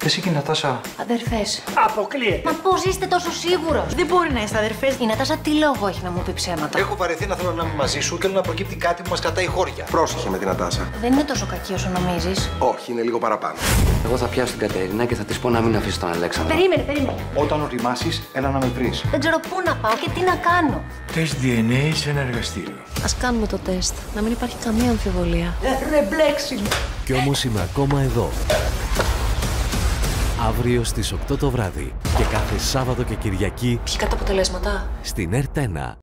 Εσύ και η Νατάσα. Αδερφές. Αποκλείεται. Μα πώς είστε τόσο σίγουρος? Δεν μπορεί να είστε αδερφές. Η Νατάσα τι λόγο έχει να μου πει ψέματα? Έχω βαρεθεί να θέλω να είμαι μαζί σου. Θέλω να προκύπτει κάτι που μας κρατάει χώρια. Πρόσεχε με την Νατάσα. Δεν είναι τόσο κακή όσο νομίζεις. Όχι, είναι λίγο παραπάνω. Εγώ θα πιάσω την Κατερίνα και θα της πω να μην αφήσει τον Αλέξανδρο. Περίμενε. Όταν οριμάσεις, έλα να με βρεις. Δεν ξέρω πού να πάω και τι να κάνω. Τεστ DNA σε ένα εργαστήριο. Ας κάνουμε το τεστ. Να μην υπάρχει καμία αμφιβολία. Ρε μπλέξιμο. Κι όμως είμαι ακόμα εδώ. Αύριο στις 8 το βράδυ και κάθε Σάββατο και Κυριακή Ποιοι κατά αποτελέσματα. στην ΕΡΤ1.